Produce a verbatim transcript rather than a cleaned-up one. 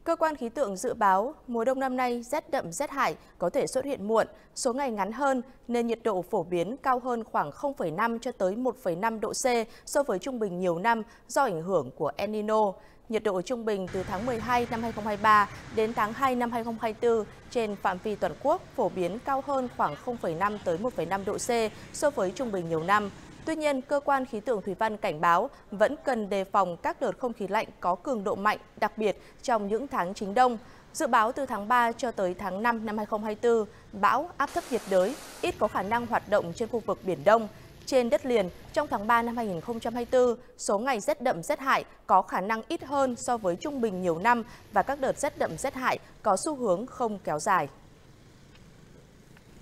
Cơ quan khí tượng dự báo mùa đông năm nay rét đậm rét hại có thể xuất hiện muộn, số ngày ngắn hơn nên nhiệt độ phổ biến cao hơn khoảng không phẩy năm cho tới một phẩy năm độ C so với trung bình nhiều năm do ảnh hưởng của El Nino. Nhiệt độ trung bình từ tháng mười hai năm hai nghìn không trăm hai mươi ba đến tháng hai năm hai nghìn không trăm hai mươi tư trên phạm vi toàn quốc phổ biến cao hơn khoảng không phẩy năm tới một phẩy năm độ C so với trung bình nhiều năm. Tuy nhiên, cơ quan khí tượng thủy văn cảnh báo vẫn cần đề phòng các đợt không khí lạnh có cường độ mạnh, đặc biệt trong những tháng chính đông. Dự báo từ tháng ba cho tới tháng năm năm hai nghìn không trăm hai mươi tư, bão áp thấp nhiệt đới ít có khả năng hoạt động trên khu vực Biển Đông. Trên đất liền, trong tháng ba năm hai nghìn không trăm hai mươi tư, số ngày rét đậm rét hại có khả năng ít hơn so với trung bình nhiều năm và các đợt rét đậm rét hại có xu hướng không kéo dài.